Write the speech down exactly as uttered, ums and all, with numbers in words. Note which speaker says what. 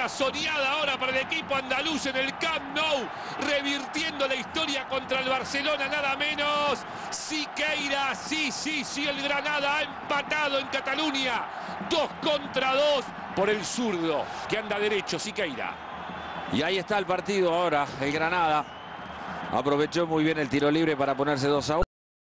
Speaker 1: victoria soñada ahora para el equipo andaluz en el Camp Nou, revirtiendo la historia contra el Barcelona, nada menos. Siqueira, sí, sí, sí, el Granada ha empatado en Cataluña. Dos contra dos por el zurdo, que anda derecho, Siqueira.
Speaker 2: Y ahí está el partido ahora, el Granada aprovechó muy bien el tiro libre para ponerse dos a uno.